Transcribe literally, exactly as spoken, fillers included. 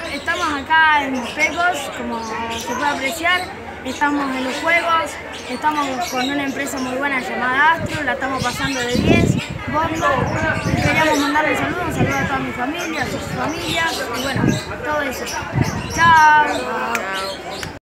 estamos acá en Pecos, como se puede apreciar, estamos en los juegos, estamos con una empresa muy buena llamada Astro, la estamos pasando de diez, bomba. Queríamos mandarle un saludo, un saludo a toda mi familia, a sus familias, y bueno, todo eso. Chao.